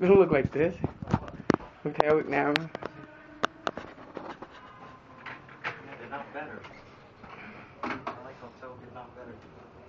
don't look like this. Okay, now. Yeah, they're not better. I like how Toby's not better.